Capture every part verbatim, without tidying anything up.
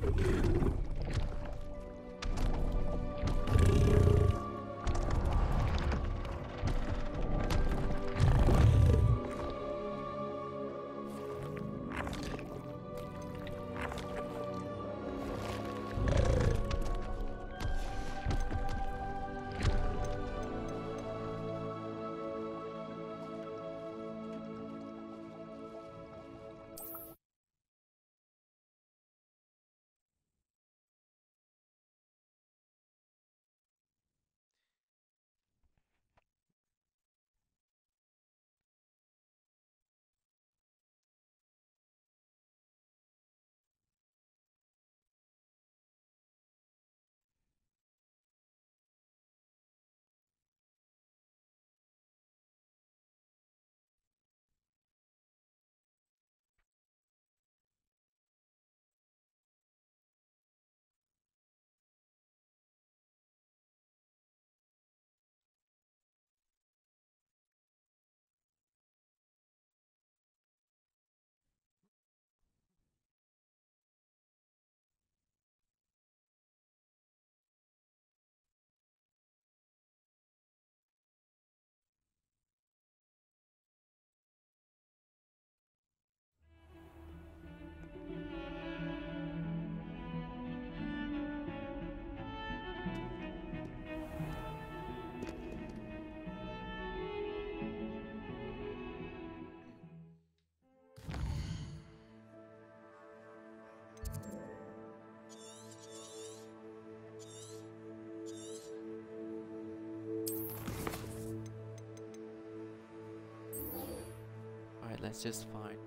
Let's just find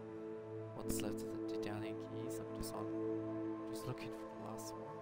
what's left of the Daedalian keys. I'm just on, just looking for the last one.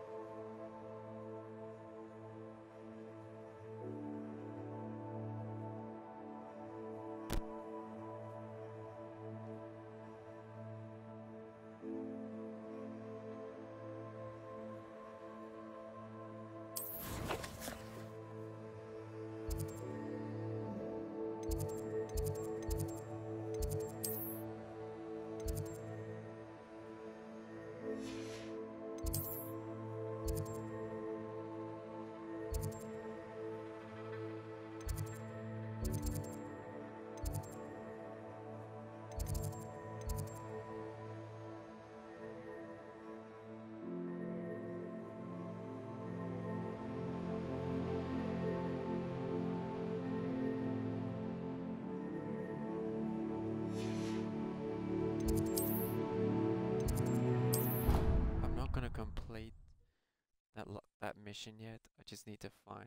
Complete that lo that mission yet. I just need to find.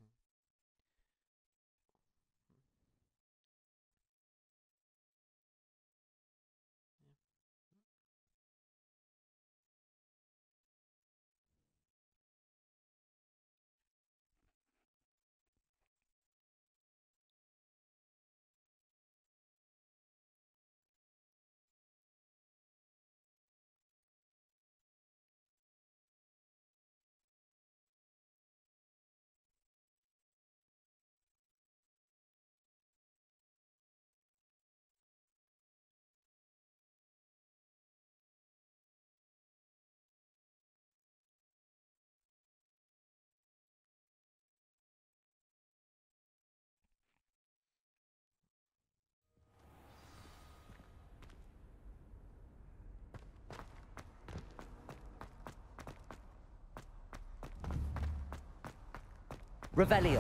Revelio.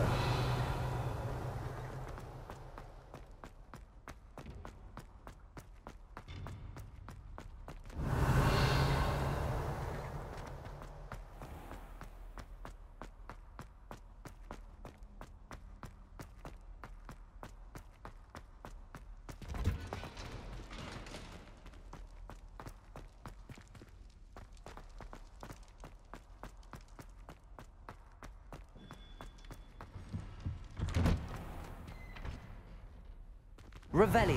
Revelio.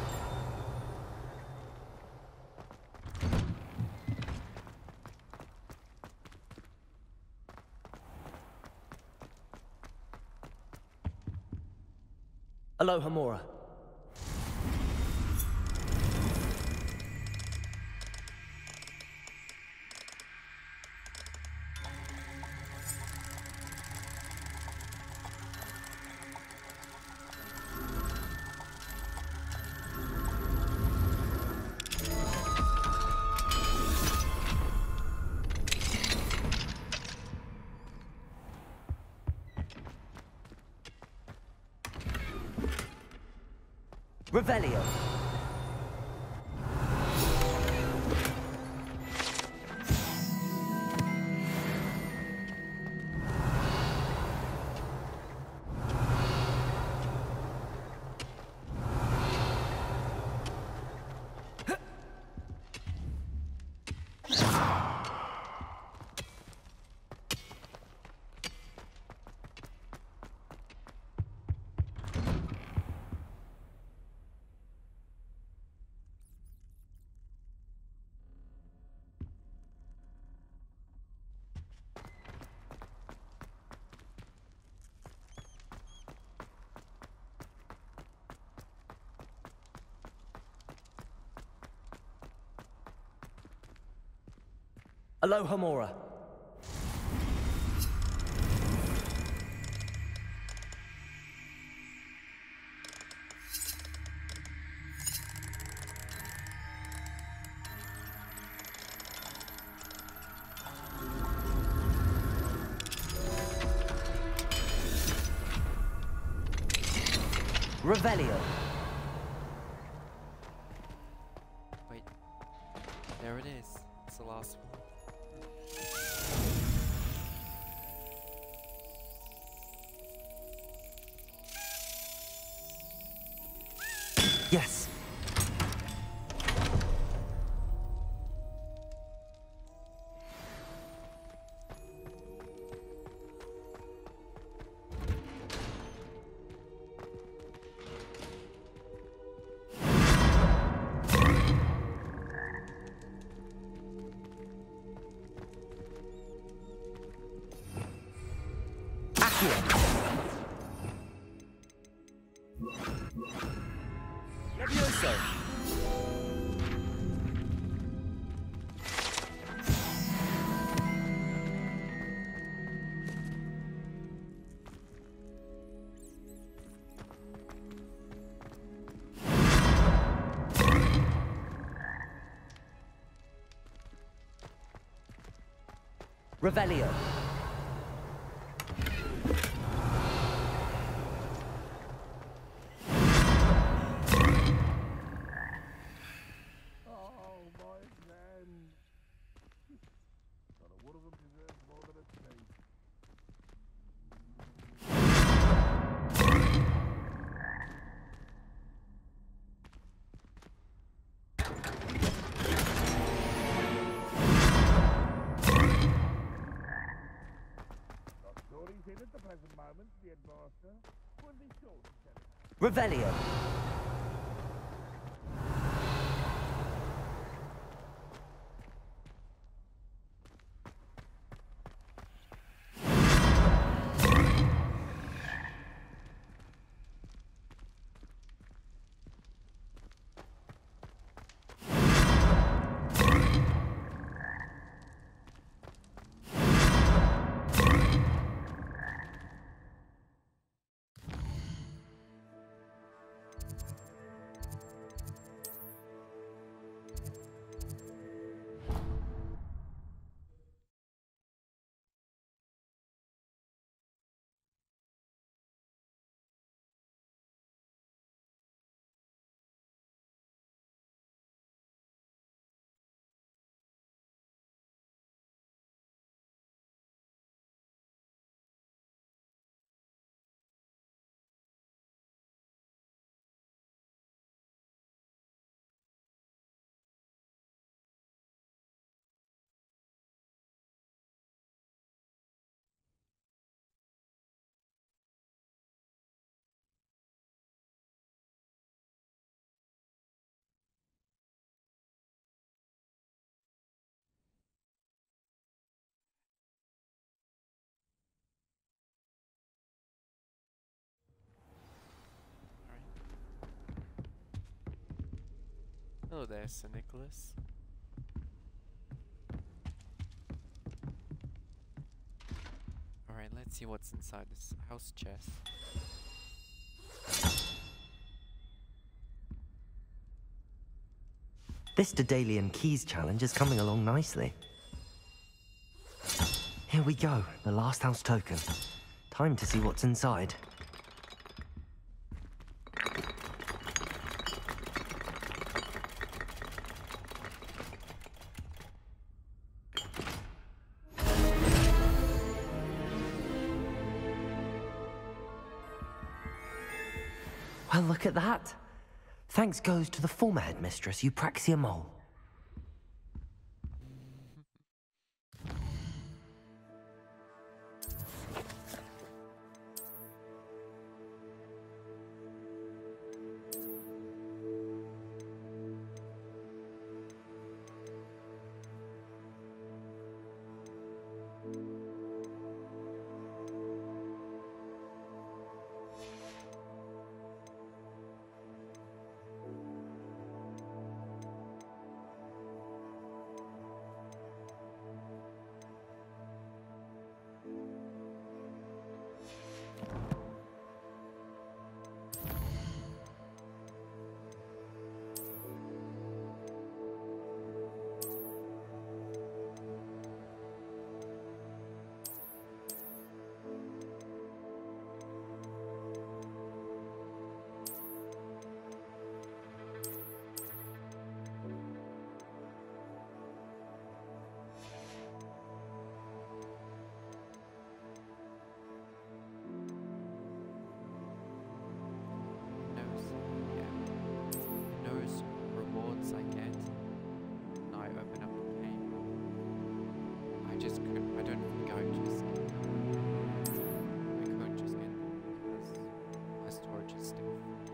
Alohomora. Revelio. Alohomora. Revelio. Wait. There it is. It's the last one. Yes. Accio. Levioso. Revelio. At the present moment, the headmaster will be sure to tell him. Revelio. Hello there, Sir Nicholas. Alright, let's see what's inside this house chest. This Daedalian Keys challenge is coming along nicely. Here we go, the last house token. Time to see what's inside. Well, look at that. Thanks goes to the former headmistress, Eupraxia Mole. Knows, yeah. Knows rewards I get. And I open up the game. I just couldn't, I don't think I just, I couldn't just get it because my storage is still full.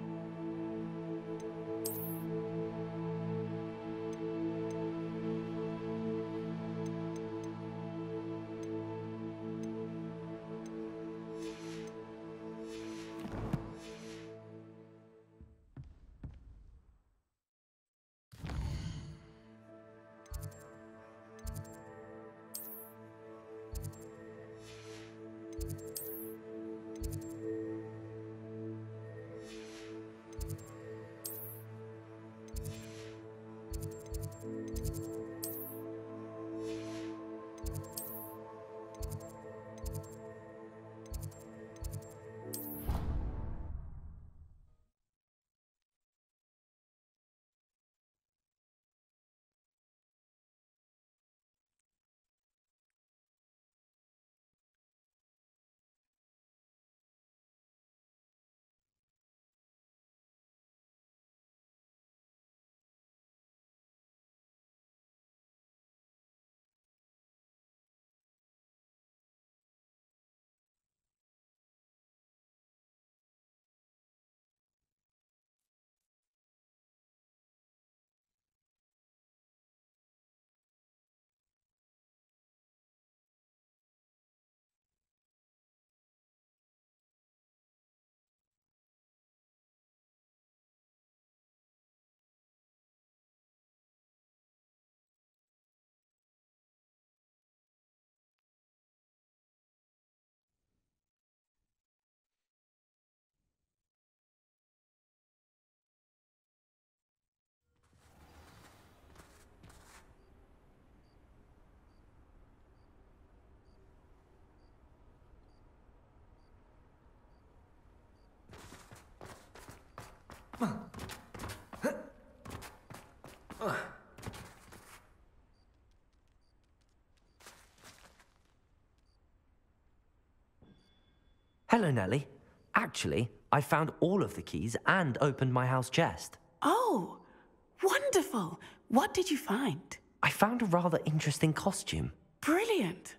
Hello, Nellie. Actually, I found all of the keys and opened my house chest. Oh, wonderful. What did you find? I found a rather interesting costume. Brilliant.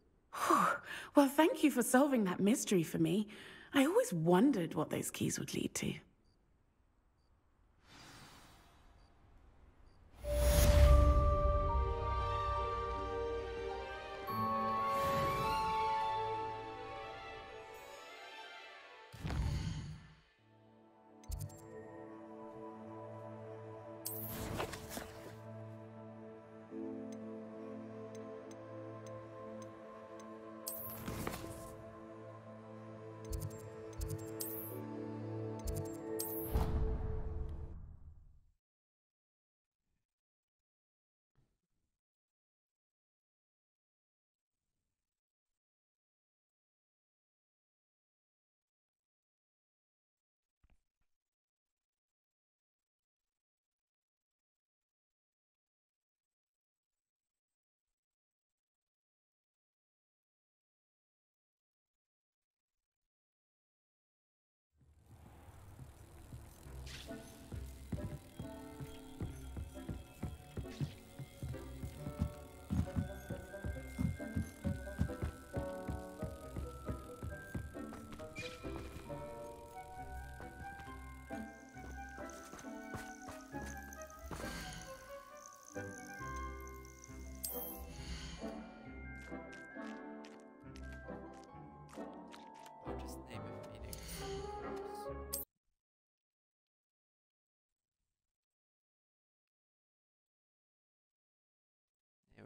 Well, thank you for solving that mystery for me. I always wondered what those keys would lead to.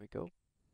we go.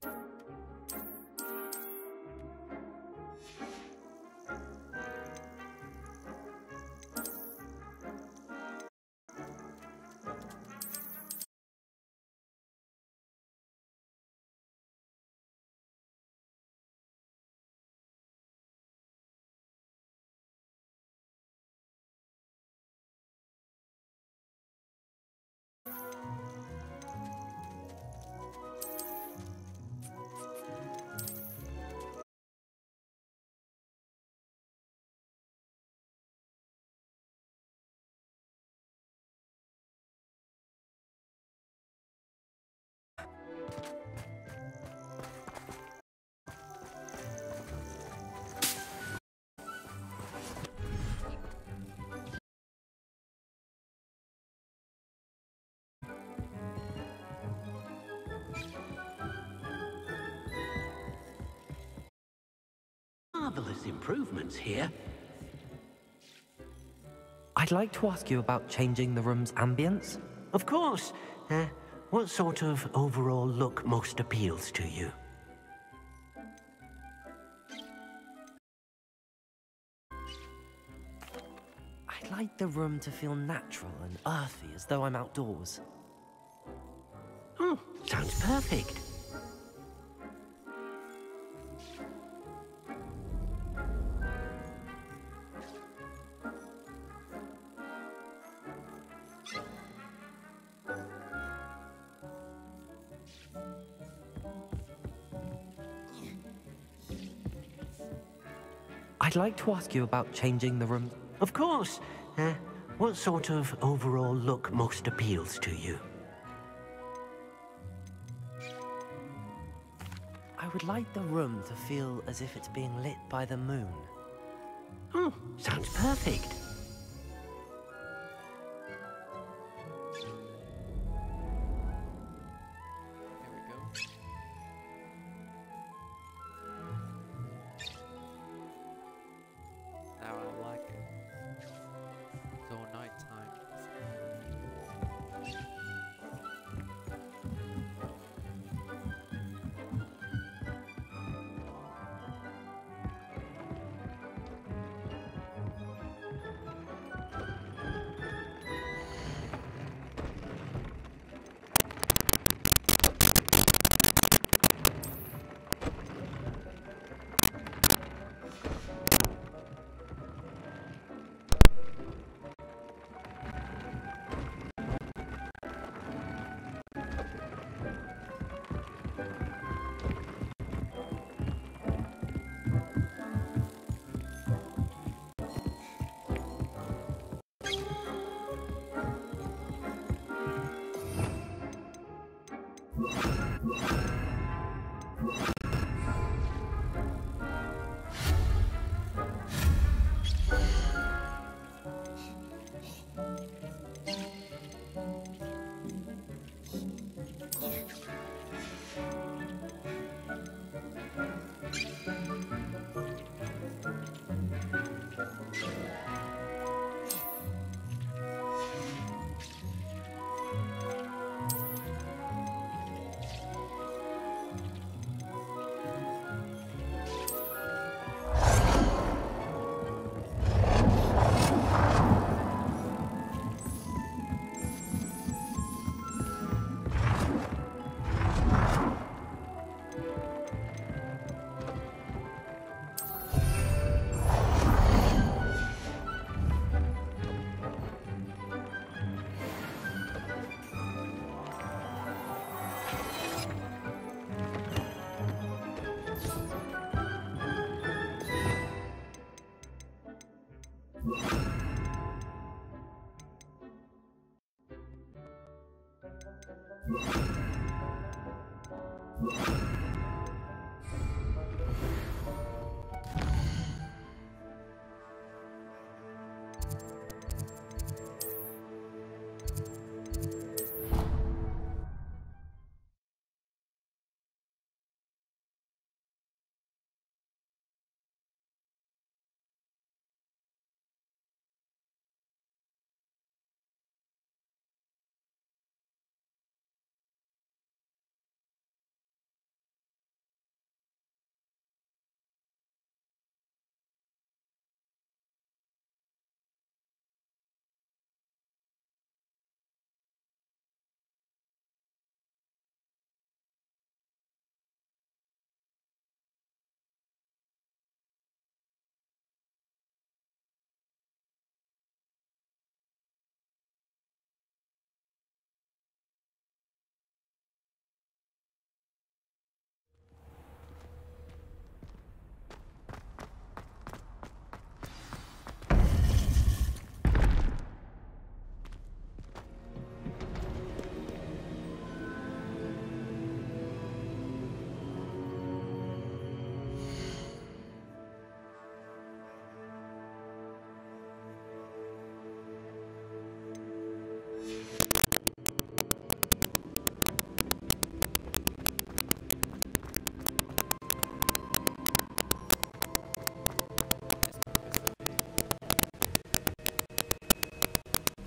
Marvelous improvements here. I'd like to ask you about changing the room's ambience. Of course. Uh, what sort of overall look most appeals to you? I'd like the room to feel natural and earthy, as though I'm outdoors. Oh, sounds perfect. I'd like to ask you about changing the room. Of course. Uh, what sort of overall look most appeals to you? I would like the room to feel as if it's being lit by the moon. Oh, sounds perfect. Here we go. Now I like it. It's all night time.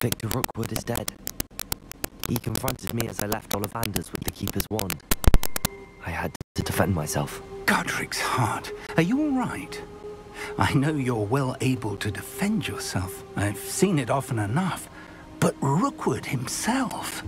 Victor Rookwood is dead. He confronted me as I left Ollivander's with the Keeper's wand. I had to defend myself. Godric's heart. Are you all right? I know you're well able to defend yourself. I've seen it often enough. But Rookwood himself...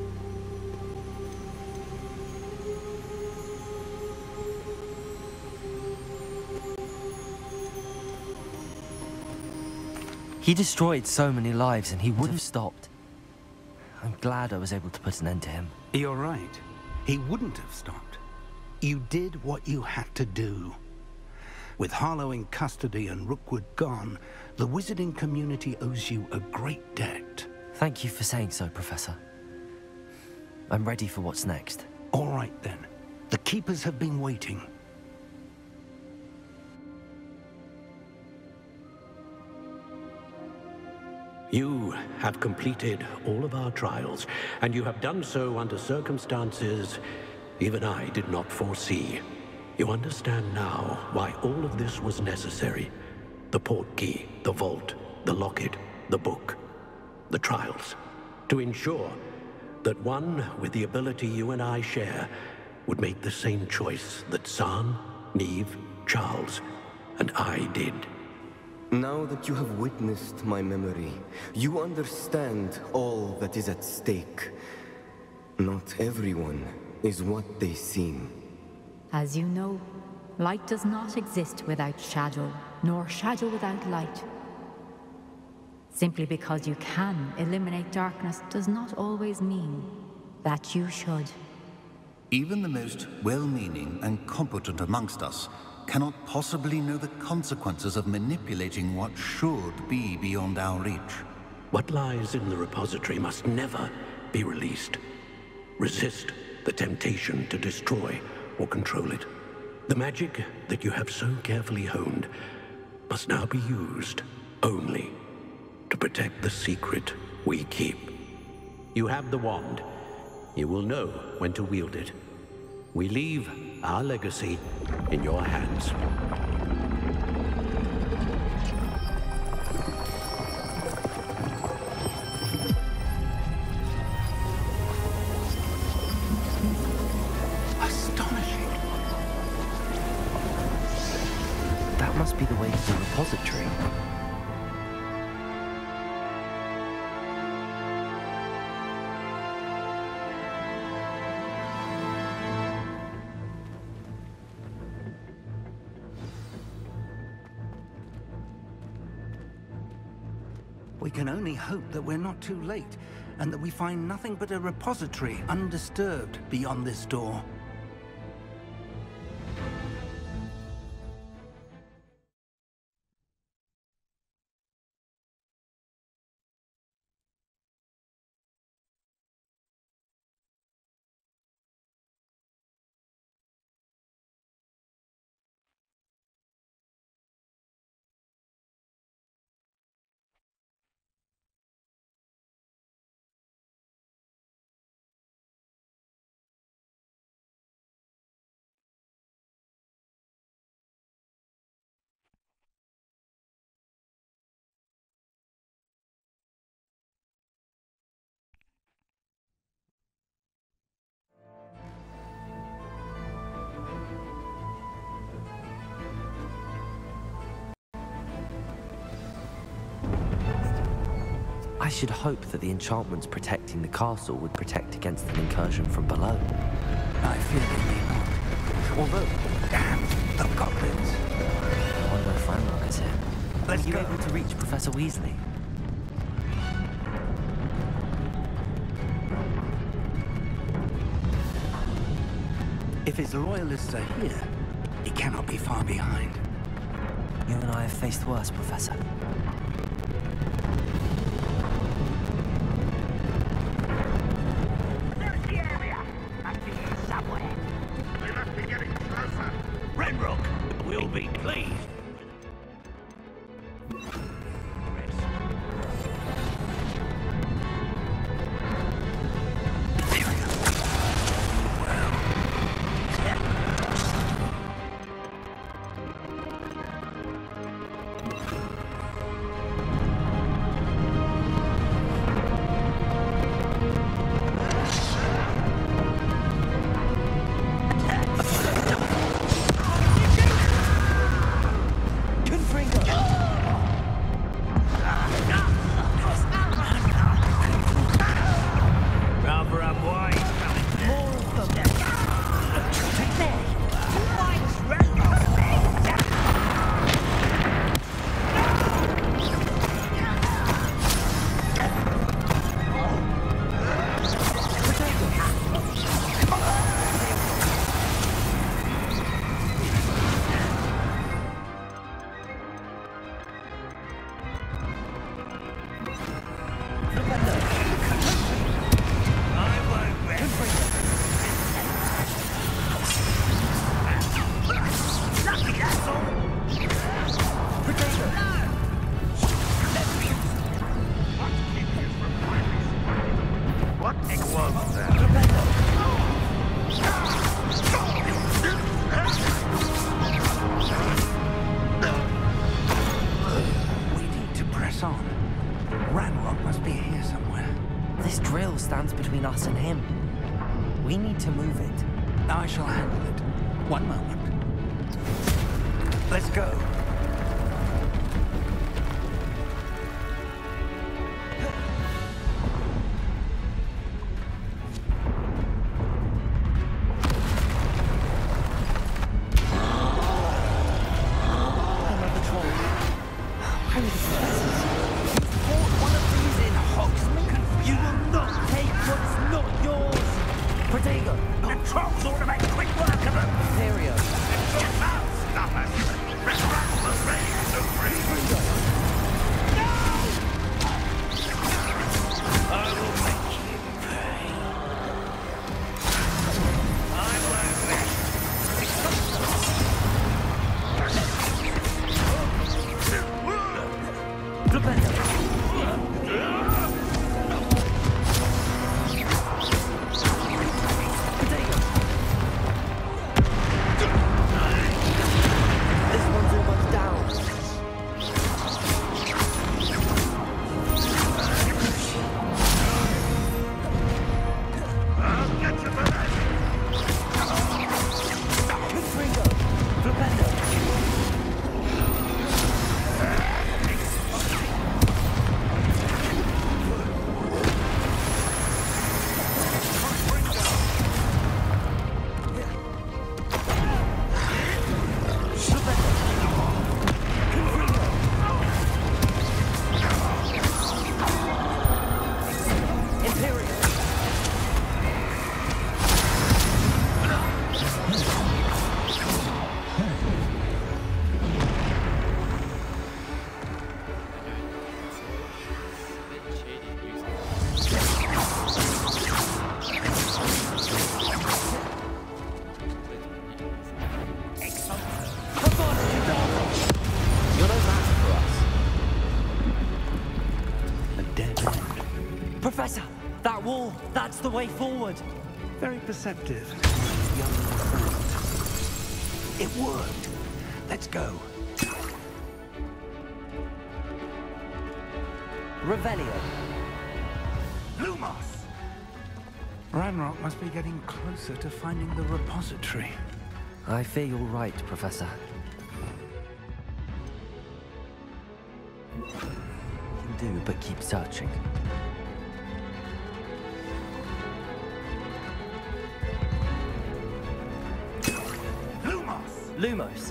He destroyed so many lives and he would have stopped. I'm glad I was able to put an end to him. You're right. He wouldn't have stopped. You did what you had to do. With Harlow in custody and Rookwood gone, the wizarding community owes you a great debt. Thank you for saying so, Professor. I'm ready for what's next. All right, then. The Keepers have been waiting. You have completed all of our trials, and you have done so under circumstances even I did not foresee. You understand now why all of this was necessary. The portkey, the vault, the locket, the book, the trials. To ensure that one with the ability you and I share would make the same choice that Zaan, Niamh, Charles, and I did. Now that you have witnessed my memory, you understand all that is at stake. Not everyone is what they seem. As you know, light does not exist without shadow, nor shadow without light. Simply because you can eliminate darkness does not always mean that you should. Even the most well-meaning and competent amongst us cannot possibly know the consequences of manipulating what should be beyond our reach. What lies in the repository must never be released. Resist the temptation to destroy or control it. The magic that you have so carefully honed must now be used only to protect the secret we keep. You have the wand. You will know when to wield it. We leave our legacy in your hands. Astonishing. That must be the way to the repository. We can only hope that we're not too late, and that we find nothing but a repository undisturbed beyond this door. I should hope that the enchantments protecting the castle would protect against an incursion from below. I fear they may not. Although, damn, the goblins. I wonder if Ranrock is here. Let's Are you go. able to reach Professor Weasley? If his loyalists are here, he cannot be far behind. You and I have faced worse, Professor. There's the area. Must be here somewhere. They must be getting closer. Ranrock will be pleased. What it was there? We need to press on. Ranrock must be here somewhere. This drill stands between us and him. We need to move it. I shall handle it. One moment. Let's go. Professor, that wall, that's the way forward. Very perceptive, young friend. It worked. Let's go. Revelio. Lumos! Ranrock must be getting closer to finding the repository. I fear you're right, Professor. Do but keep searching. Lumos! Lumos.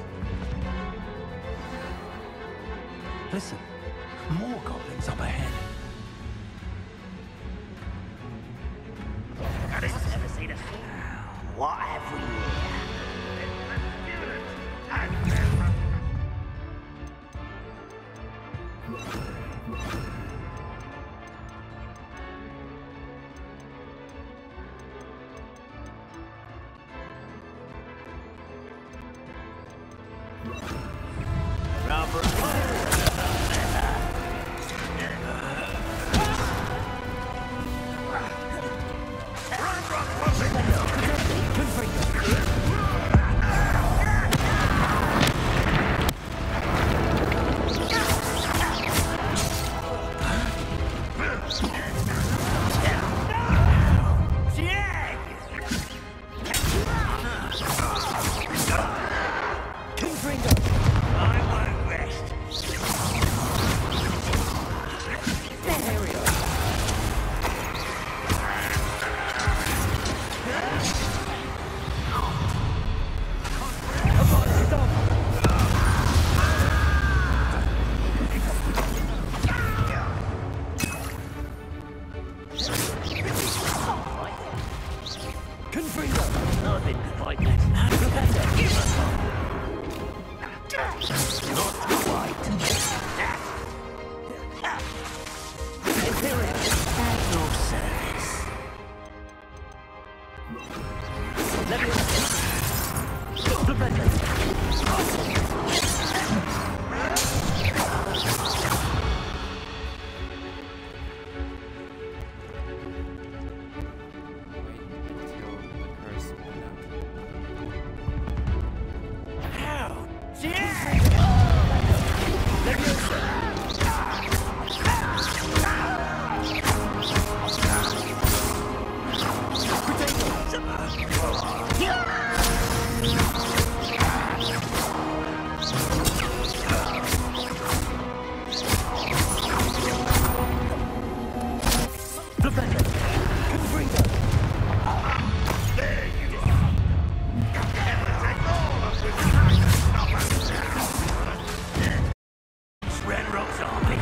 Listen, more goblins up ahead. Have you ever seen a thing? What have we here? Professor! Confringo! There you are. Ever take all of this stop us. Red Rose Army.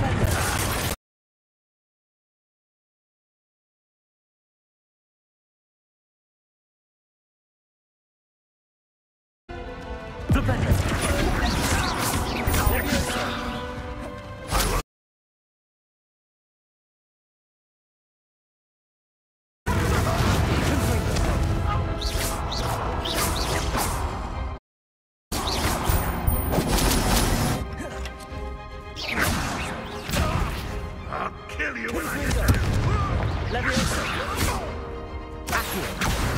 I'll kill you when I get there. Leviosa! Accio!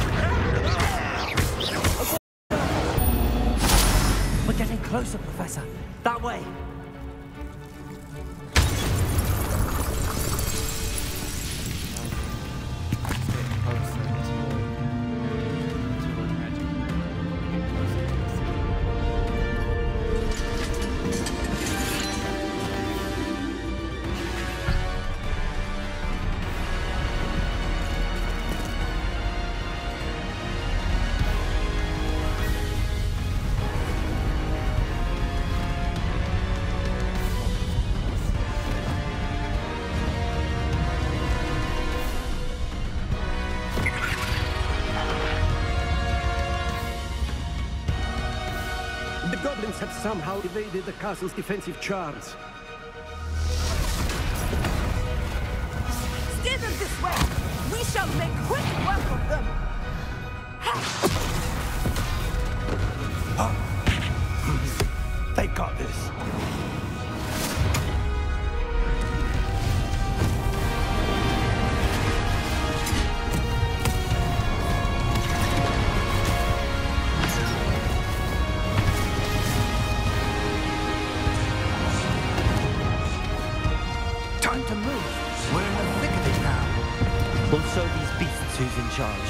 We're getting closer, Professor. That way. Get closer to, to the magic. Get closer to the city. The goblins have somehow evaded the castle's defensive charms. Steer them this way! We shall make quick work of them! They got this. Time to move. We're in the thick of it now. We'll show these beasts who's in charge.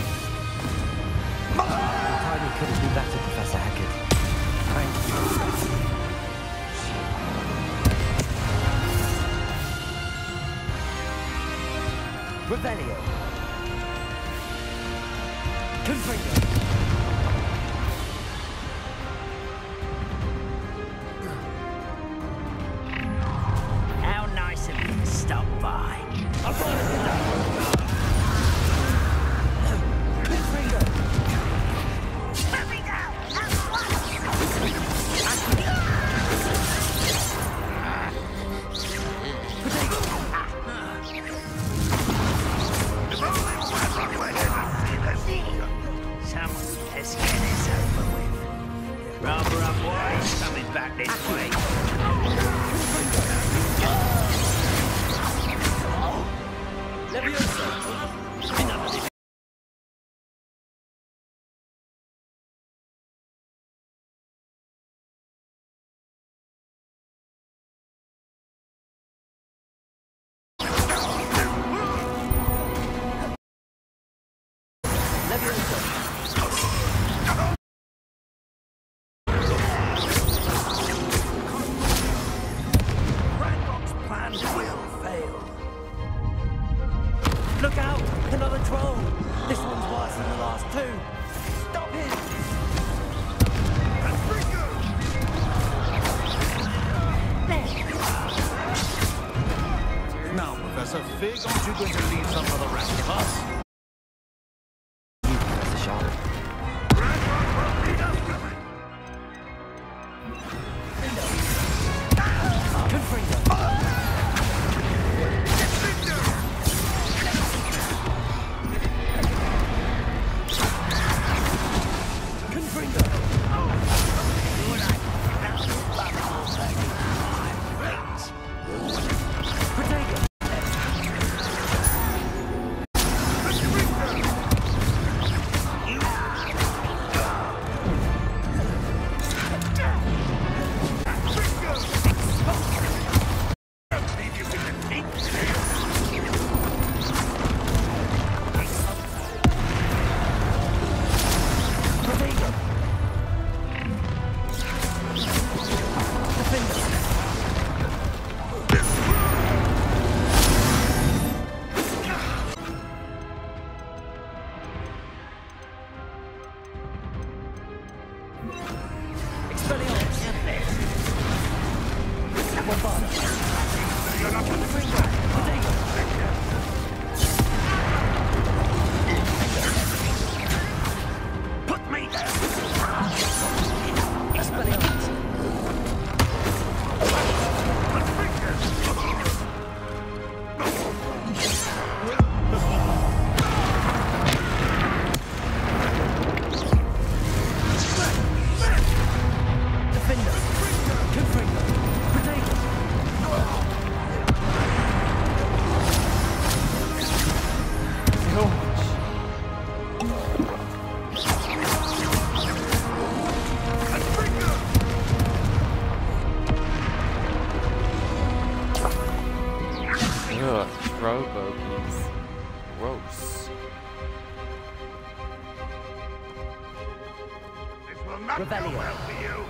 Tiny couldn't do better, Professor Hackett. Thank you. Revelio. Confringo. How nice of you to stop by. Confringo. Let me go! Someone has get this over with. Rubber up, boys. Coming back this way. Leviosa. Enough of this. Ranrock's plan will fail. Look out! Another troll! This one's worse than the last two! Stop him! Now, Professor Fig, aren't you going to leave some for the rest of us? You, Professor Sharp. Confringo. Confringo. Protego. Revelio.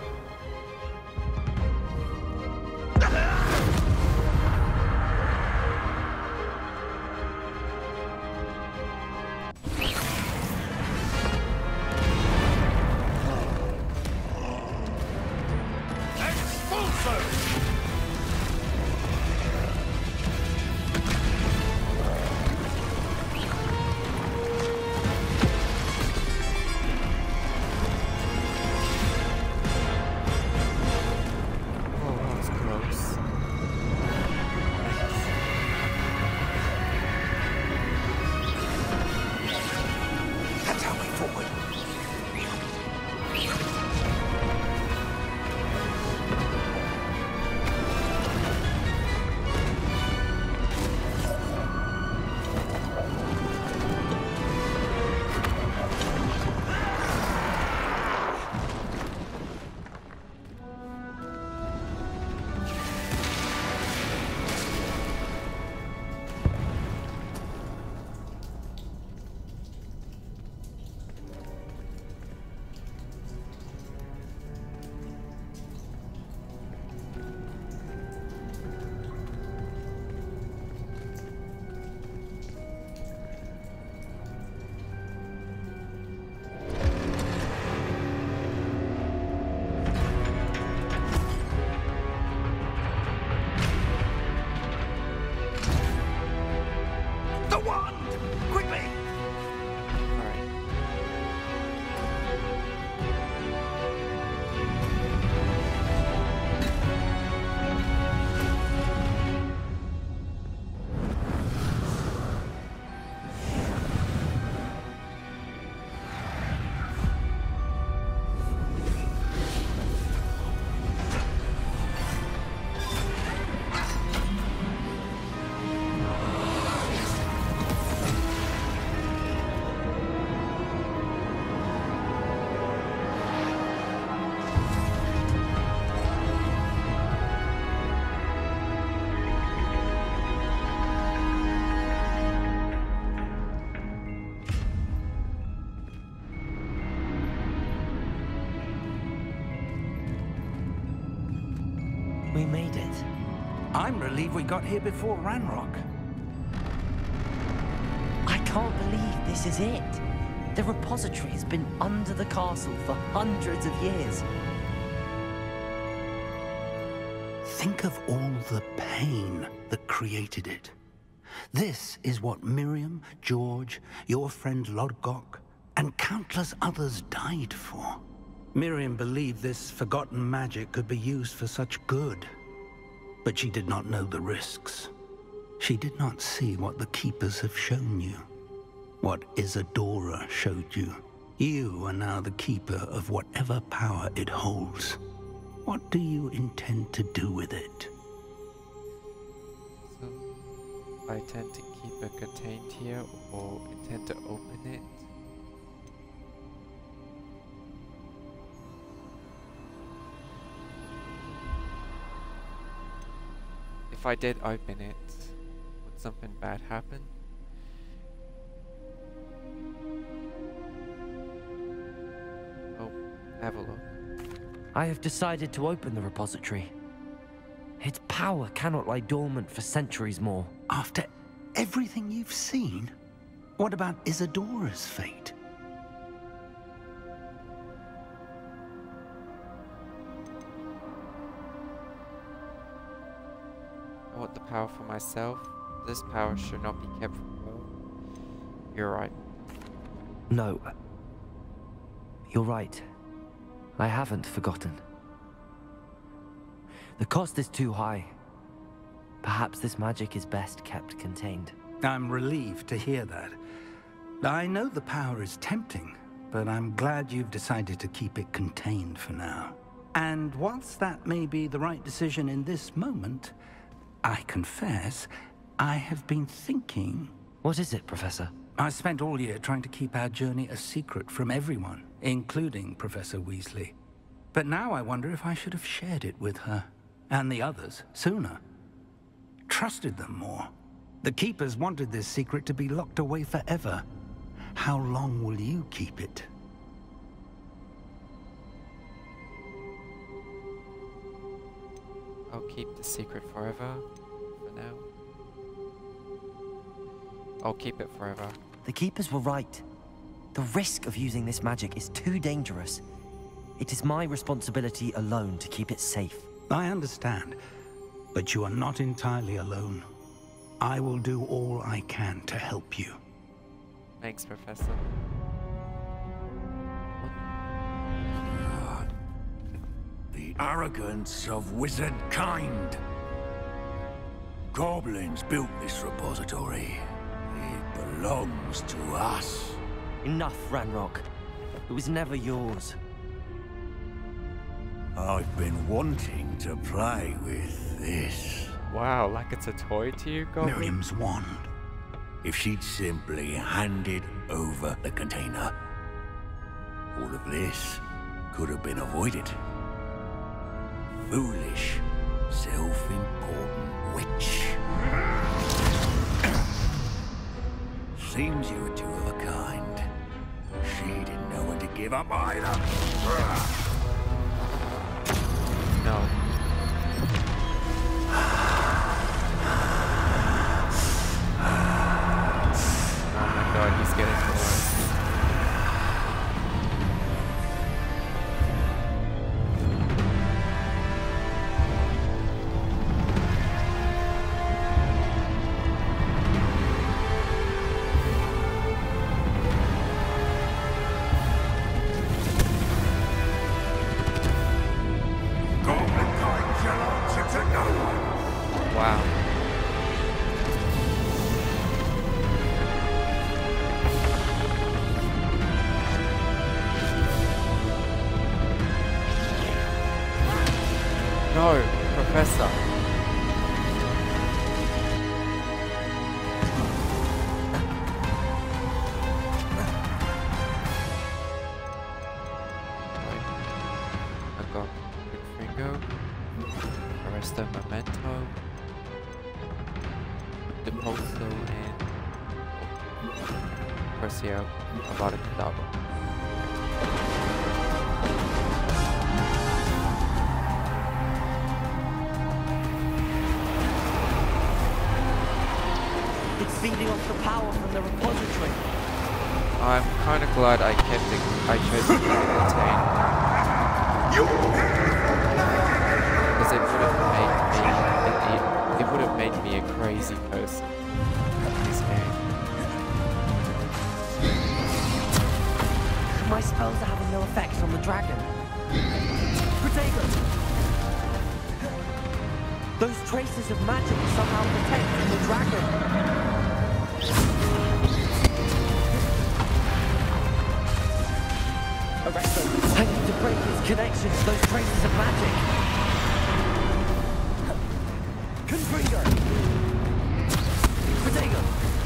We made it. I'm relieved we got here before Ranrock. I can't believe this is it. The repository has been under the castle for hundreds of years. Think of all the pain that created it. This is what Miriam, George, your friend Lodgok, and countless others died for. Miriam believed this forgotten magic could be used for such good. But she did not know the risks. She did not see what the Keepers have shown you. What Isadora showed you. You are now the Keeper of whatever power it holds. What do you intend to do with it? So, I intend to keep it contained here or intend to open it. If I did open it, would something bad happen? Oh, have a look. I have decided to open the repository. Its power cannot lie dormant for centuries more. After everything you've seen? What about Isadora's fate? I want the power for myself. This power should not be kept from Will. You're right. No. You're right. I haven't forgotten. The cost is too high. Perhaps this magic is best kept contained. I'm relieved to hear that. I know the power is tempting, but I'm glad you've decided to keep it contained for now. And whilst that may be the right decision in this moment, I confess, I have been thinking... What is it, Professor? I spent all year trying to keep our journey a secret from everyone, including Professor Weasley. But now I wonder if I should have shared it with her, and the others, sooner. Trusted them more. The Keepers wanted this secret to be locked away forever. How long will you keep it? I'll keep the secret forever, for now. I'll keep it forever. The Keepers were right. The risk of using this magic is too dangerous. It is my responsibility alone to keep it safe. I understand, but you are not entirely alone. I will do all I can to help you. Thanks, Professor. The arrogance of wizard kind. Goblins built this repository. It belongs to us. Enough, Ranrock. It was never yours. I've been wanting to play with this. Wow, like it's a toy to you, Goblin? Miriam's wand. If she'd simply handed over the container, all of this could have been avoided. Foolish, self-important witch. Seems you were two of a kind. She didn't know when to give up either. No. Oh my god, he's getting worse. Wow. No, Professor. Right. I got Quick Finger, Arresto Memento, Depulso, and Percio Avada Kedavra. It's feeding off the power from the repository. I'm kind of glad I kept it. I chose to keep it contained. Because it would have made me. It, it, it would have made me a crazy person in this game. My spells are having no effect on the dragon. Protego! Those traces of magic are somehow protecting the dragon. Arresto, I need to break his connection to those traces of magic. Confringo! Protego!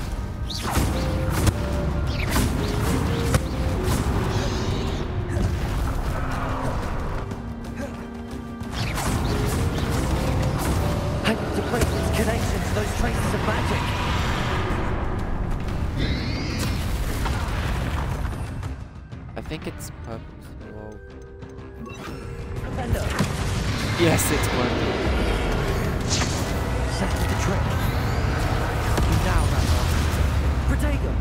I need to break his connection to those traces of magic. I think it's purposeful. Defender! Yes, it's working. That's the trick. Now, Ranrock. Protego!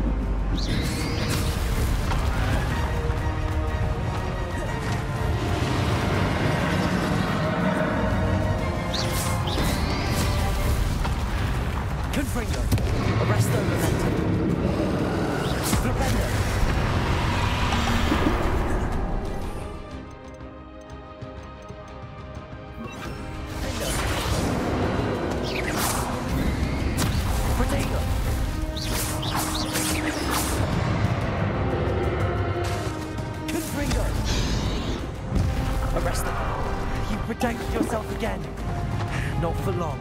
Confringo! Arresto Memento! Flipendo! Protego! Confringo! Arresto! You protected yourself again. Not for long.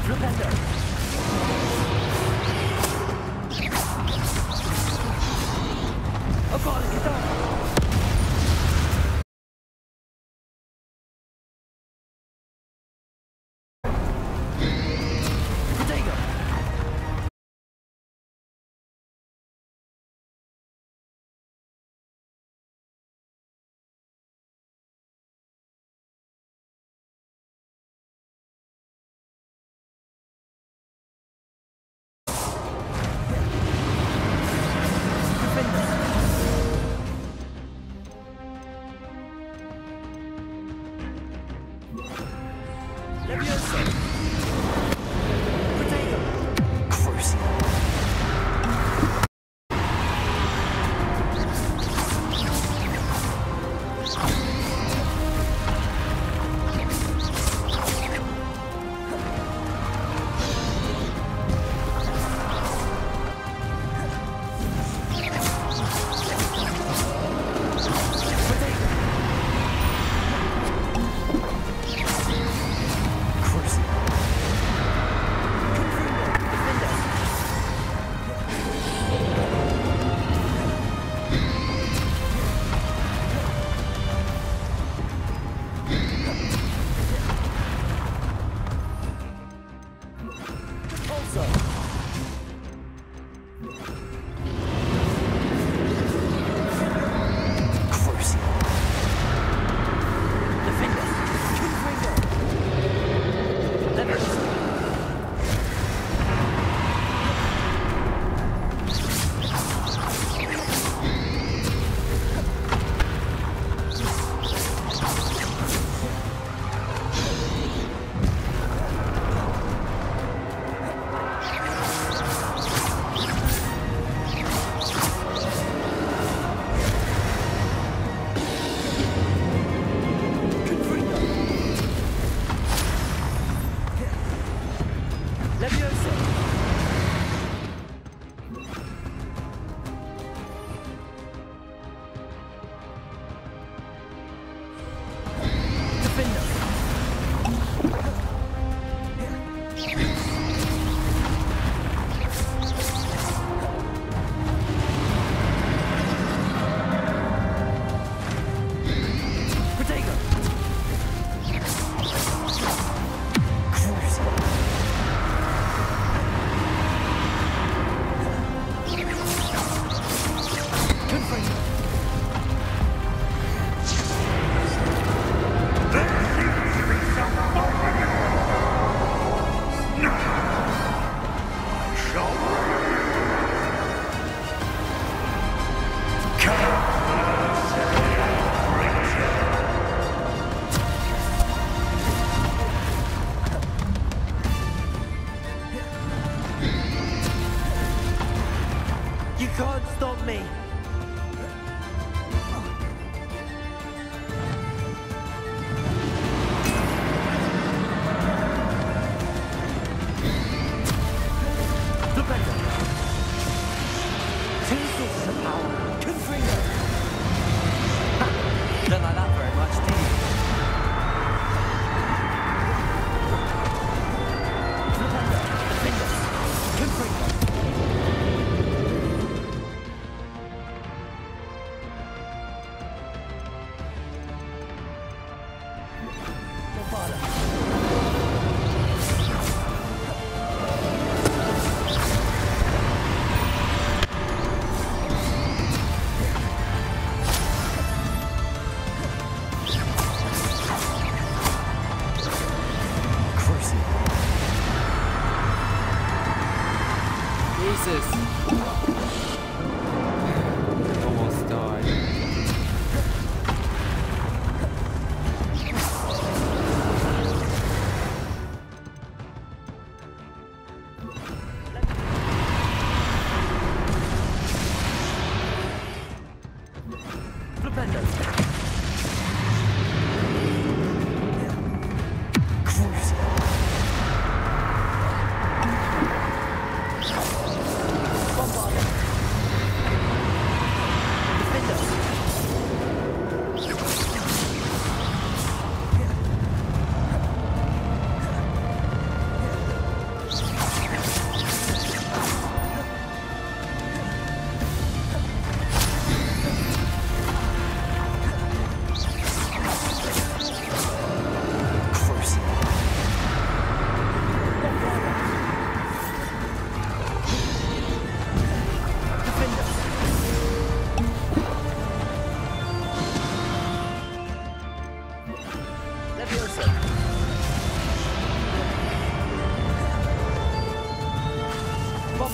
Bombard.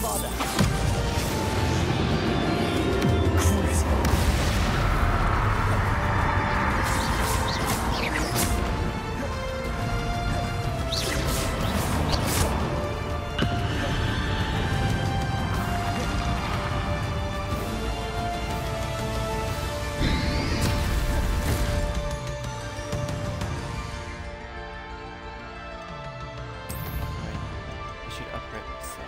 I should upgrade myself.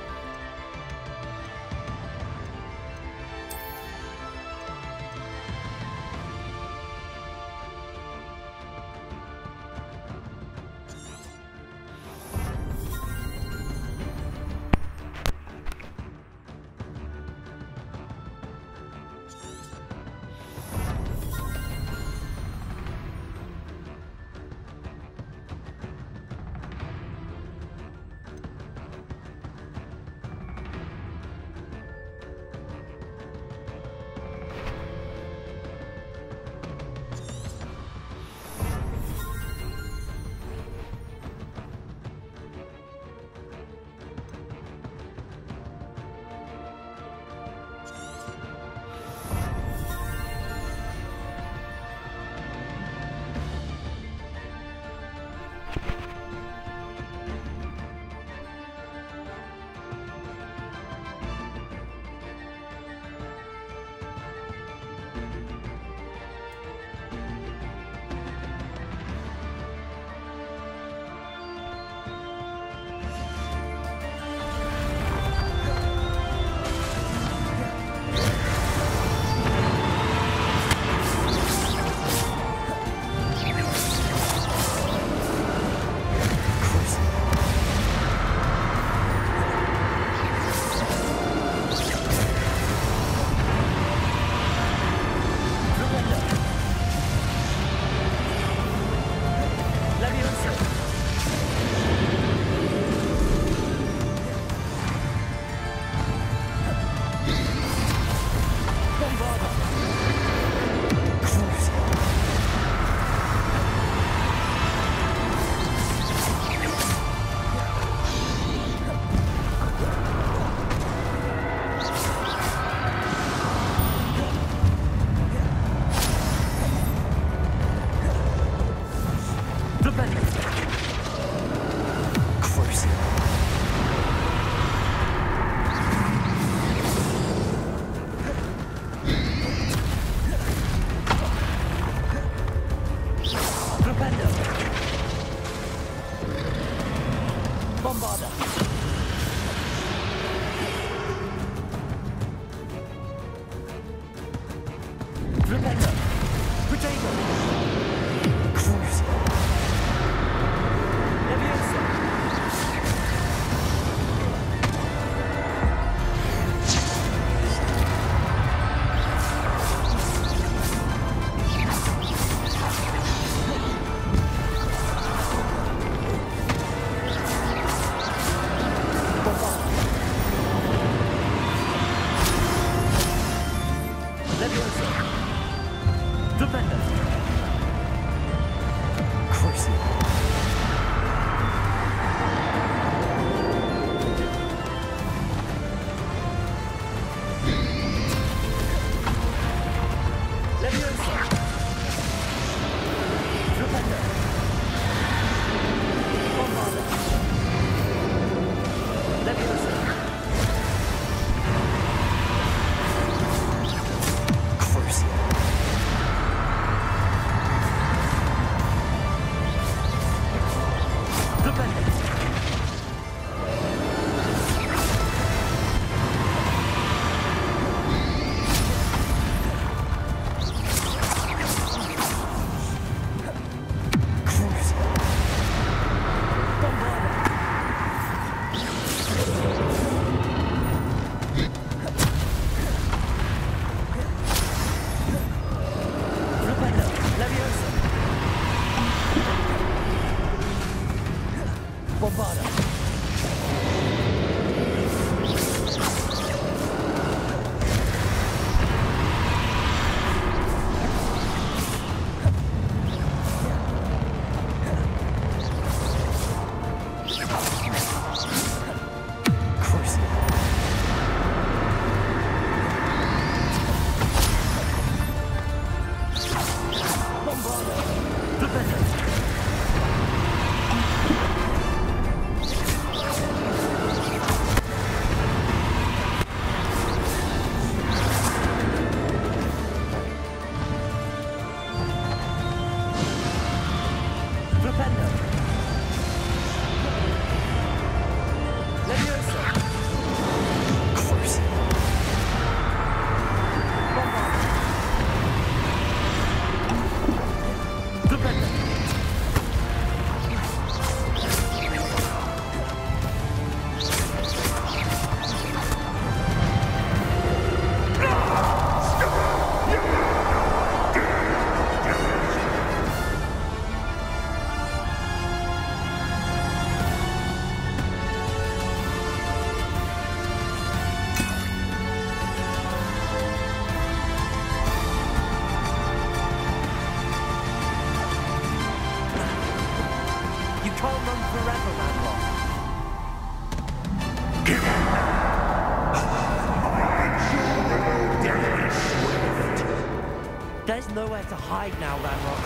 There's nowhere to hide now, Ranrock.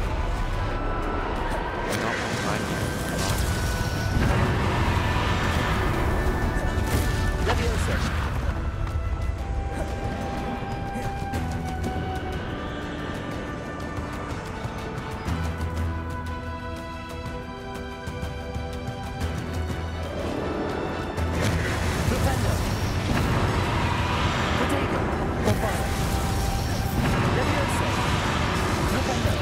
Not behind you. Leviosa. Defender. Protego. Bombard. Leviosa. Defender.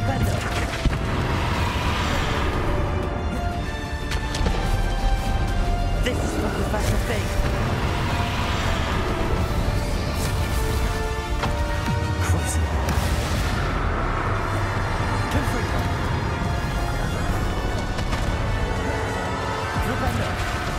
This is for Professor Fig. Cruising. Confringo. Propender.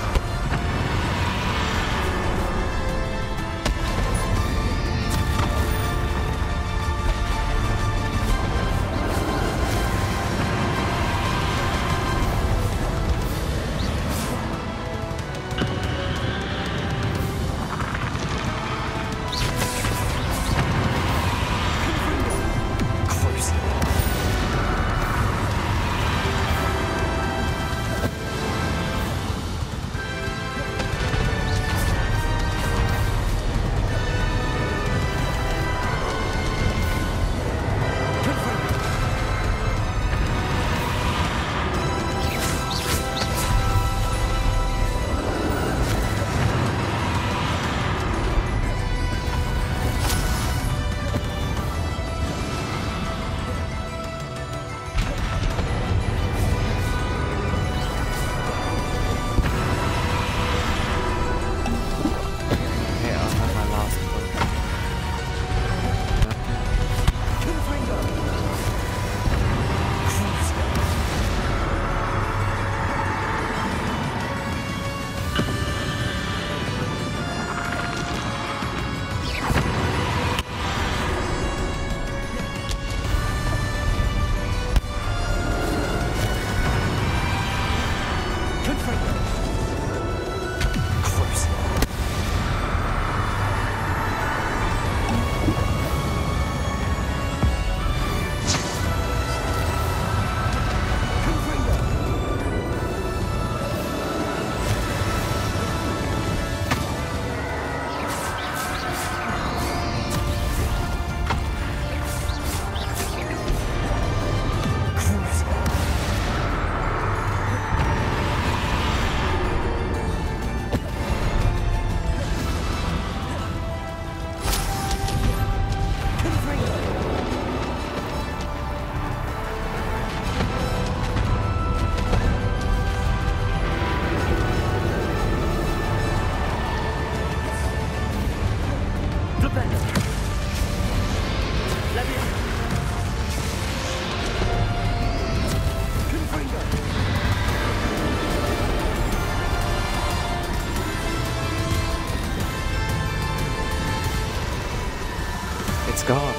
It's gone.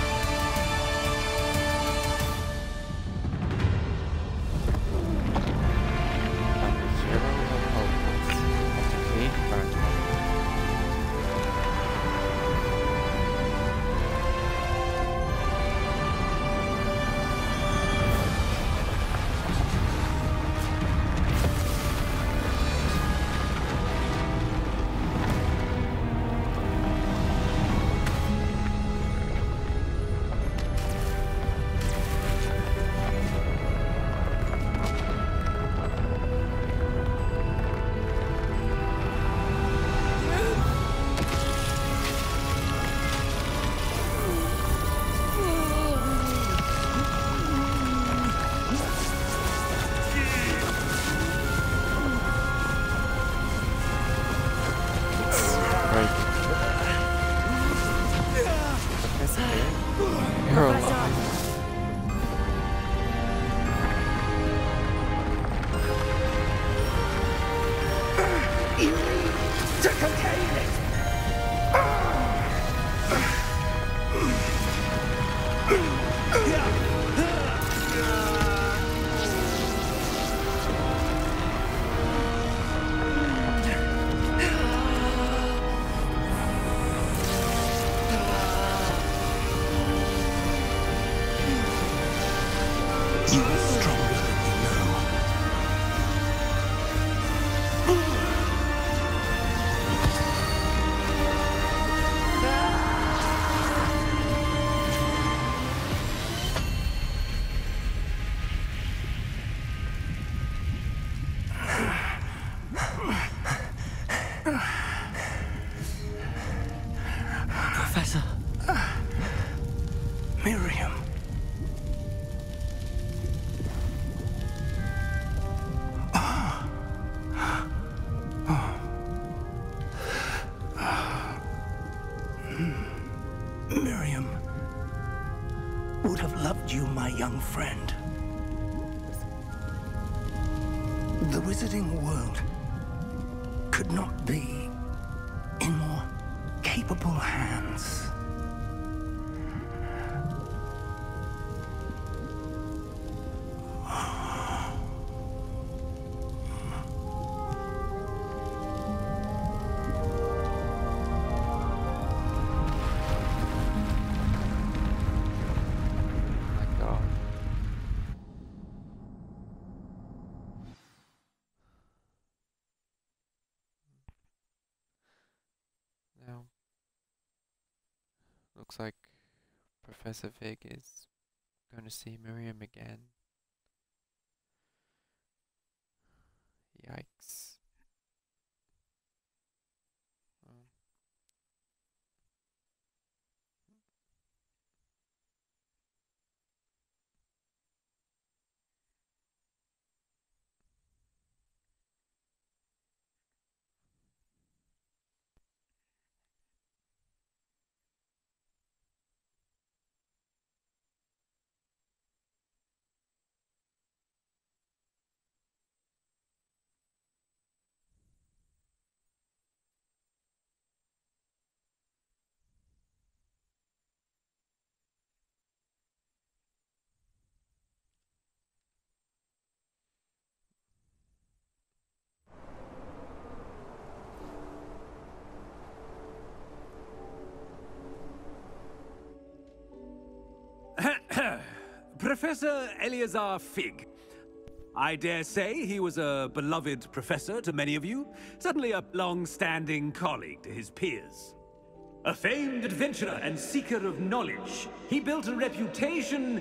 You're alive. You need to contain it! You are stronger than you know. Professor. Miriam. would have loved you, my young friend. The wizarding world could not be in more capable hands. Looks like Professor Fig is going to see Miriam again. Yikes. Um. Professor Eleazar Fig. I dare say he was a beloved professor to many of you, certainly a long-standing colleague to his peers. A famed adventurer and seeker of knowledge, he built a reputation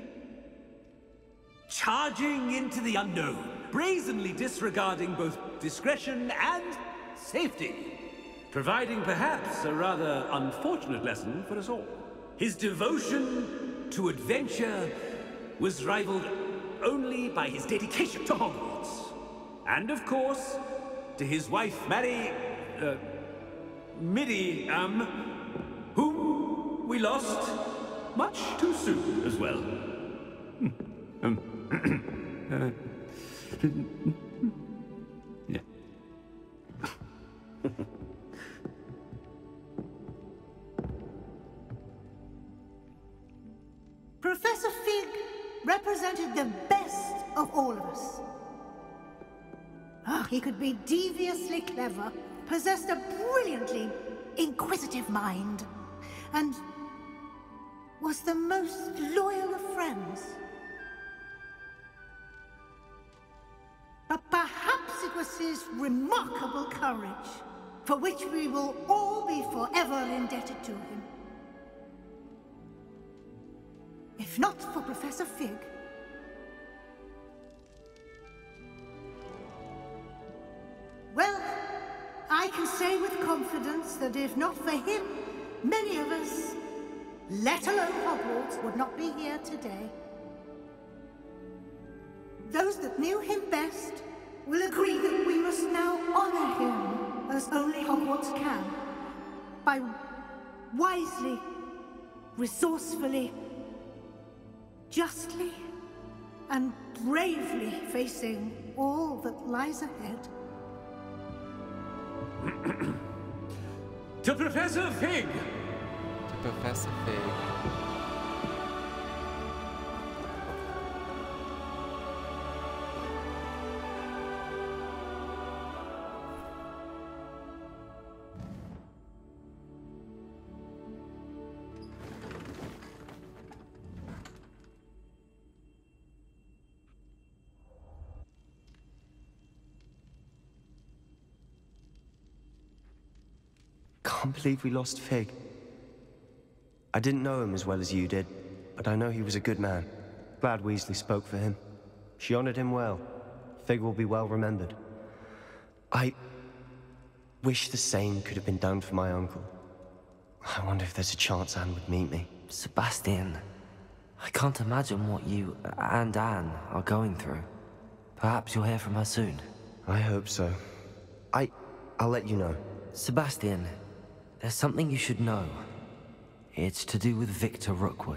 charging into the unknown, brazenly disregarding both discretion and safety, providing perhaps a rather unfortunate lesson for us all. His devotion to adventure was rivaled only by his dedication to Hogwarts. And of course, to his wife, Mary... Uh, Miriam, whom we lost much too soon as well. um, uh, yeah. Professor Fig represented the best of all of us. Oh, he could be deviously clever, possessed a brilliantly inquisitive mind, and was the most loyal of friends. But perhaps it was his remarkable courage, for which we will all be forever indebted to him. If not for Professor Fig, well, I can say with confidence that if not for him, many of us, let alone Hogwarts, would not be here today. Those that knew him best will agree that we must now honor him as only Hogwarts can, by wisely, resourcefully, justly, and bravely facing all that lies ahead. To Professor Fig! To Professor Fig. I can't believe we lost Fig. I didn't know him as well as you did, but I know he was a good man. Glad Weasley spoke for him. She honored him well. Fig will be well remembered. I wish the same could have been done for my uncle. I wonder if there's a chance Anne would meet me. Sebastian, I can't imagine what you and Anne are going through. Perhaps you'll hear from her soon. I hope so. I... I'll let you know. Sebastian, there's something you should know. It's to do with Victor Rookwood.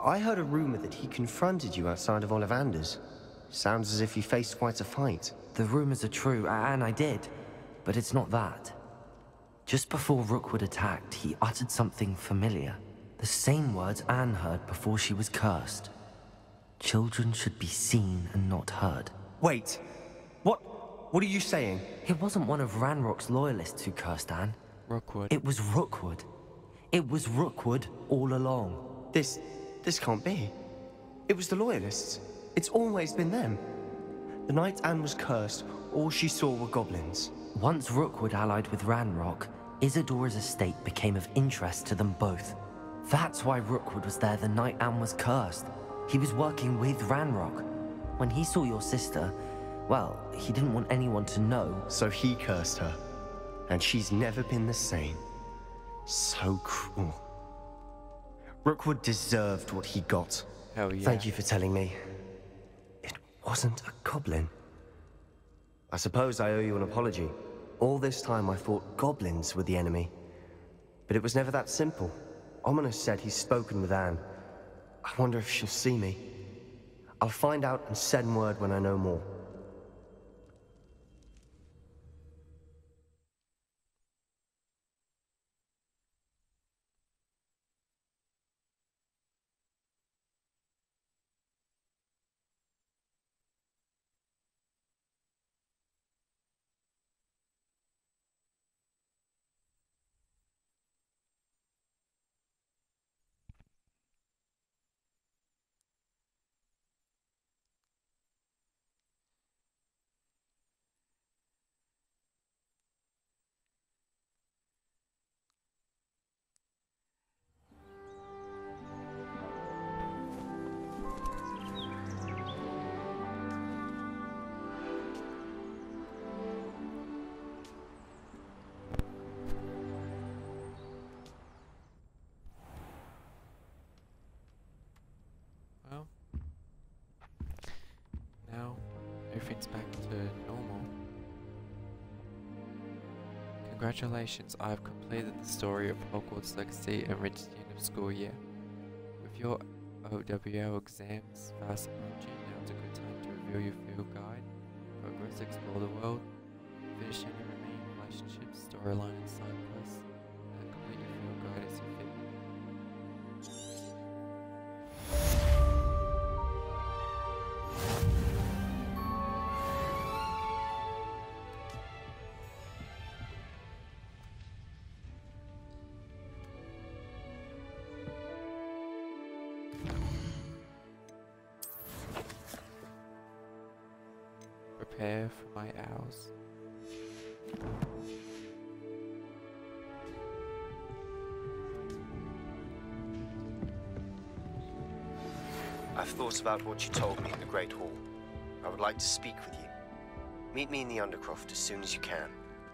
I heard a rumor that he confronted you outside of Ollivander's. Sounds as if you faced quite a fight. The rumors are true, and I did. But it's not that. Just before Rookwood attacked, he uttered something familiar. The same words Anne heard before she was cursed. Children should be seen and not heard. Wait. What? What are you saying? It wasn't one of Ranrock's loyalists who cursed Anne. Rookwood. It was Rookwood. It was Rookwood all along. This... this can't be. It was the Loyalists. It's always been them. The night Anne was cursed, all she saw were goblins. Once Rookwood allied with Ranrock, Isadora's estate became of interest to them both. That's why Rookwood was there the night Anne was cursed. He was working with Ranrock. When he saw your sister, well, he didn't want anyone to know. So he cursed her. And she's never been the same. So cruel. Rookwood deserved what he got. Hell yeah. Thank you for telling me. It wasn't a goblin. I suppose I owe you an apology. All this time I thought goblins were the enemy. But it was never that simple. Ominis said he's spoken with Anne. I wonder if she'll see me. I'll find out and send word when I know more. Everything's back to normal. Congratulations, I have completed the story of Hogwarts Legacy and reached the end of school year. With your O W L exams fast approaching, now is a good time to review your field guide, progress, explore the world, finish any remaining relationships, storyline and side quests, and complete your field guide as you fit. Prepare for my owls. I've thought about what you told me in the Great Hall. I would like to speak with you. Meet me in the Undercroft as soon as you can.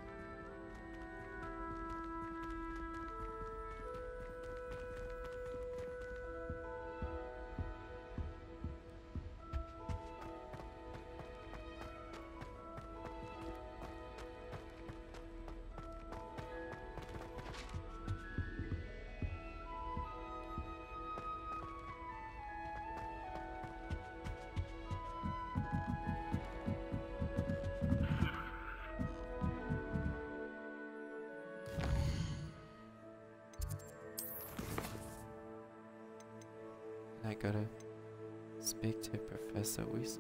I gotta speak to Professor Weasley.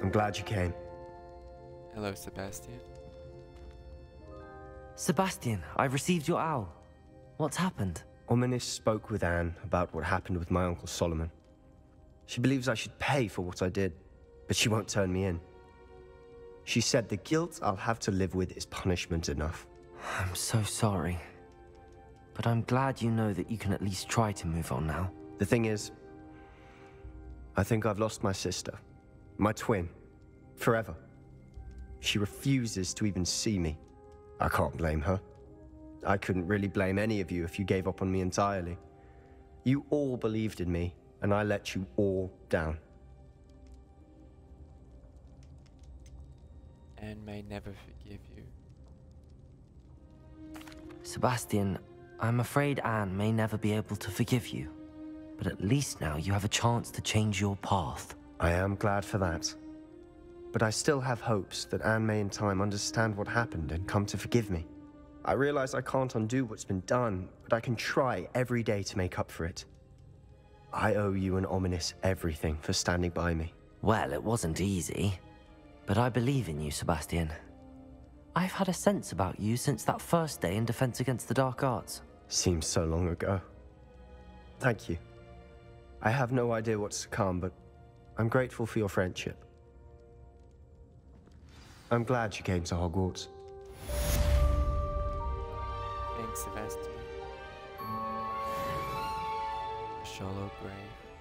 I'm glad you came. Hello, Sebastian. Sebastian, I received your owl. What's happened? Ominis spoke with Anne about what happened with my Uncle Solomon. She believes I should pay for what I did, but she won't turn me in. She said the guilt I'll have to live with is punishment enough. I'm so sorry. But I'm glad you know that you can at least try to move on now. The thing is, I think I've lost my sister, my twin, forever. She refuses to even see me. I can't blame her. I couldn't really blame any of you if you gave up on me entirely. You all believed in me, and I let you all down. Anne may never forgive you. Sebastian, I'm afraid Anne may never be able to forgive you. But at least now you have a chance to change your path. I am glad for that. But I still have hopes that Anne may in time understand what happened and come to forgive me. I realize I can't undo what's been done, but I can try every day to make up for it. I owe you and Ominis everything for standing by me. Well, it wasn't easy. But I believe in you, Sebastian. I've had a sense about you since that first day in Defense Against the Dark Arts. Seems so long ago. Thank you. I have no idea what's to come, but I'm grateful for your friendship. I'm glad you came to Hogwarts. Thanks, Sebastian. A shallow grave.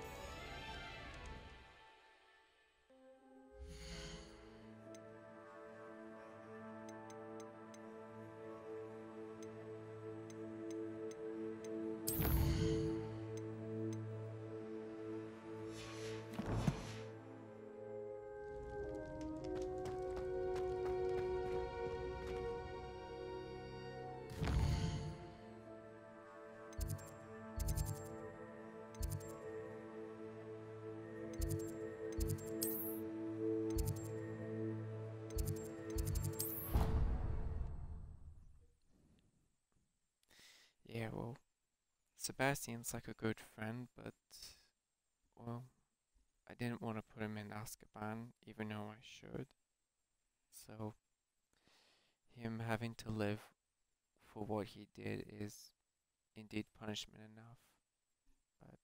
Yeah, well, Sebastian's like a good friend, but, well, I didn't want to put him in Azkaban, even though I should. So, him having to live for what he did is indeed punishment enough. But,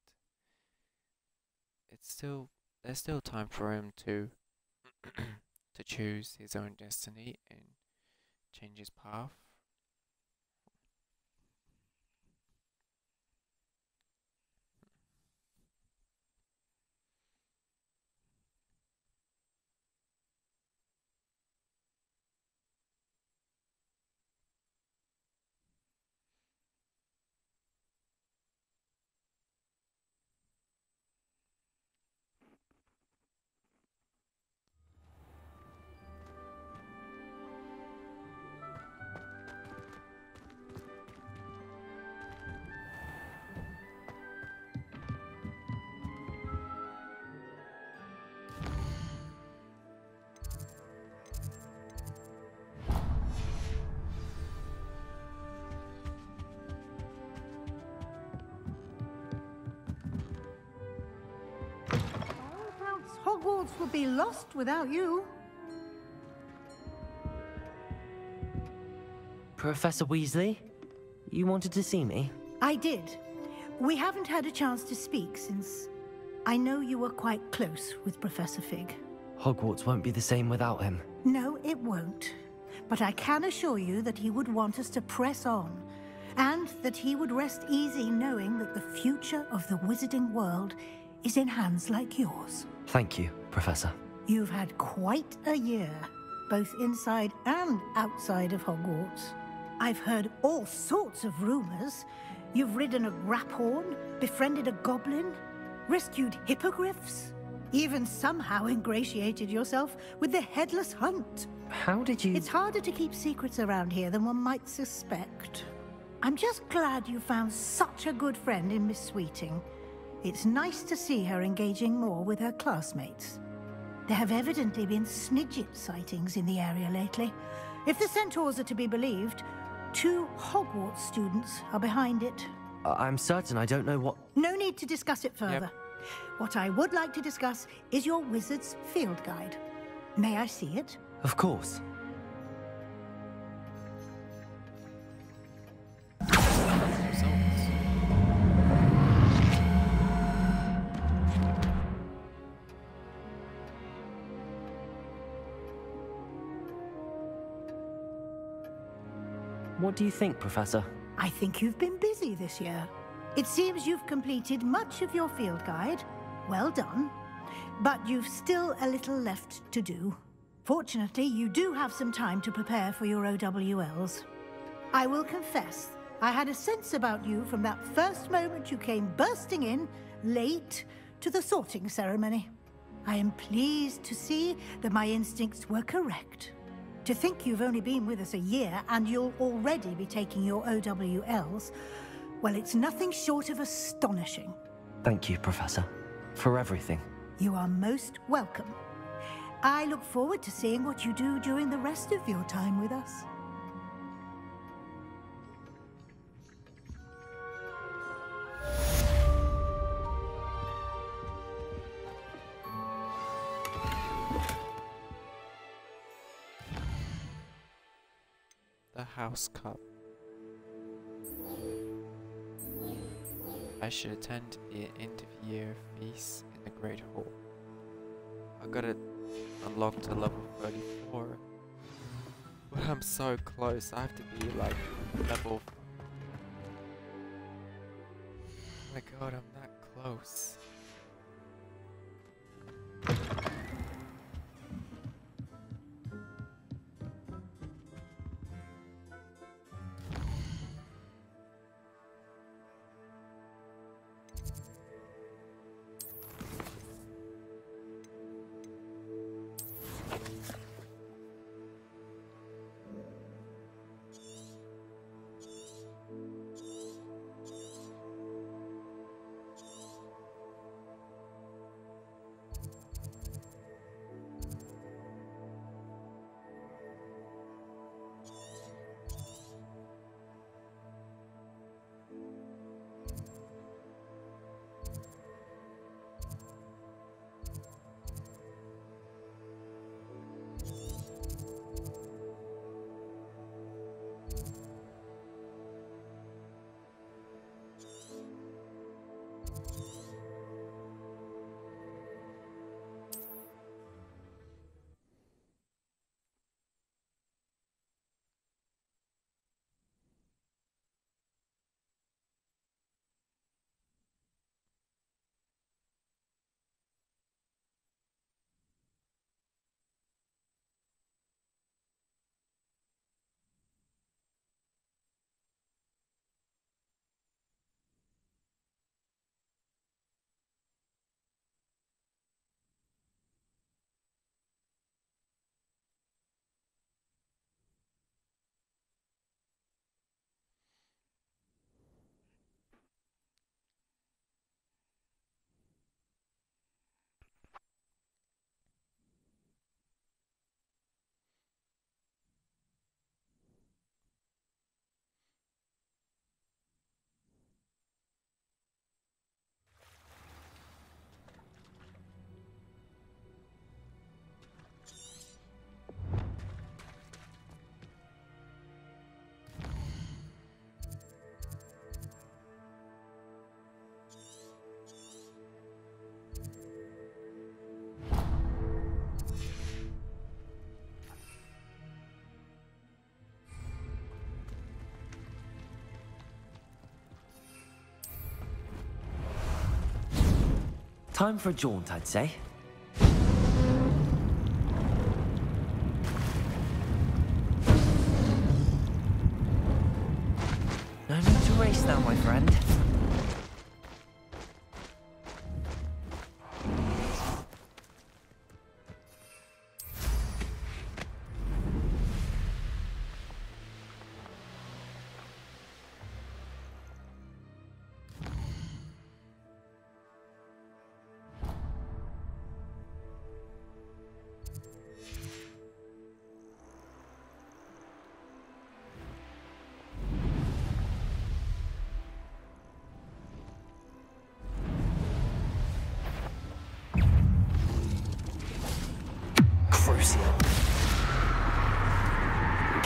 it's still, there's still time for him to, to choose his own destiny and change his path. Hogwarts would be lost without you. Professor Weasley, you wanted to see me? I did. We haven't had a chance to speak since I know you were quite close with Professor Fig. Hogwarts won't be the same without him. No, it won't. But I can assure you that he would want us to press on, and that he would rest easy knowing that the future of the wizarding world is in hands like yours. Thank you, Professor. You've had quite a year, both inside and outside of Hogwarts. I've heard all sorts of rumors. You've ridden a Graphorn, befriended a goblin, rescued hippogriffs, even somehow ingratiated yourself with the Headless Hunt. How did you... It's harder to keep secrets around here than one might suspect. I'm just glad you found such a good friend in Miss Sweeting. It's nice to see her engaging more with her classmates. There have evidently been Snidget sightings in the area lately. If the Centaurs are to be believed, two Hogwarts students are behind it. Uh, I'm certain I don't know what... No need to discuss it further. Yep. What I would like to discuss is your wizard's field guide. May I see it? Of course. What do you think, Professor? I think you've been busy this year. It seems you've completed much of your field guide. Well done. But you've still a little left to do. Fortunately, you do have some time to prepare for your O W Ls. I will confess, I had a sense about you from that first moment you came bursting in, late, to the sorting ceremony. I am pleased to see that my instincts were correct. To think you've only been with us a year and you'll already be taking your O W Ls, well, it's nothing short of astonishing. Thank you, Professor, for everything. You are most welcome. I look forward to seeing what you do during the rest of your time with us. The House Cup. I should attend the end-of-year feast in the Great Hall. I got it unlocked to level thirty-four. But I'm so close, I have to be like level... Oh my god, I'm that close. Time for a jaunt, I'd say. No need to race now, my friend.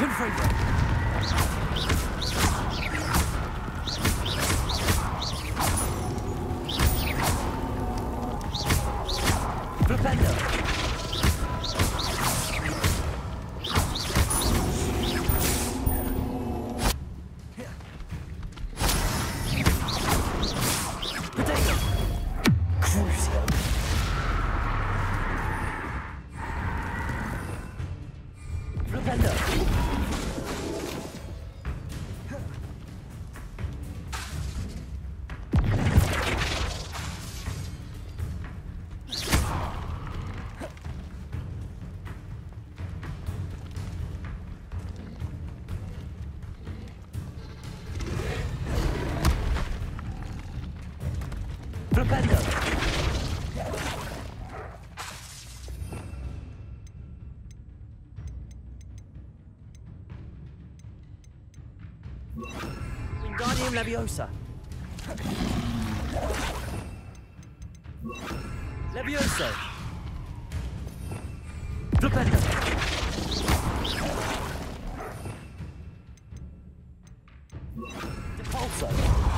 Wingardium Leviosa. Levioso. Flipendo. Depulso.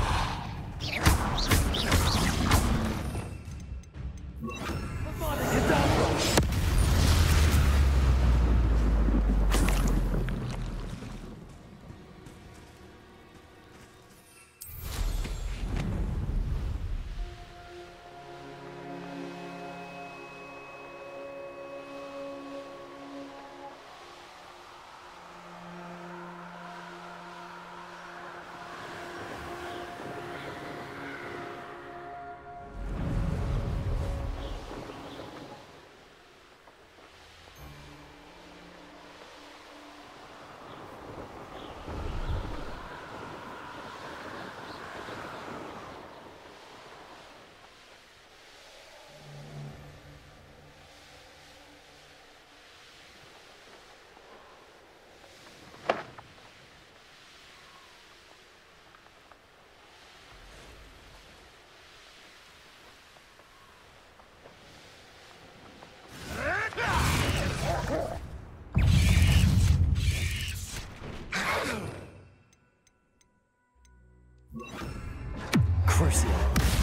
Crucio.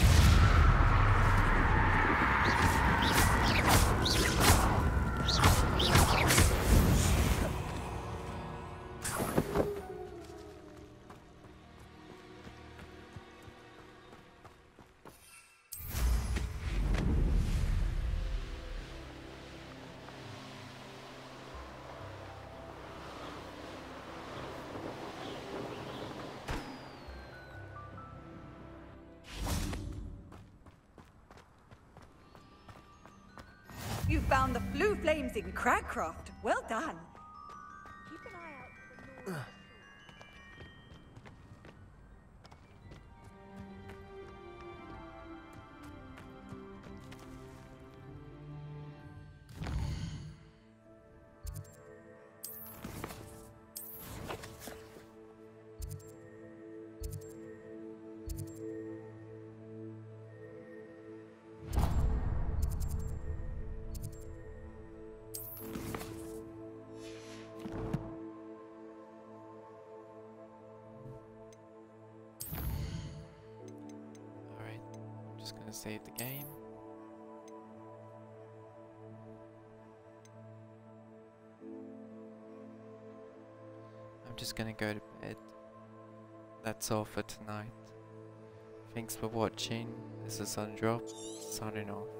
You found the blue flames in Cragcroft. Well done. Keep an eye out for the North. Just gonna save the game. I'm just gonna go to bed. That's all for tonight. Thanks for watching. This is Sundrop, signing off.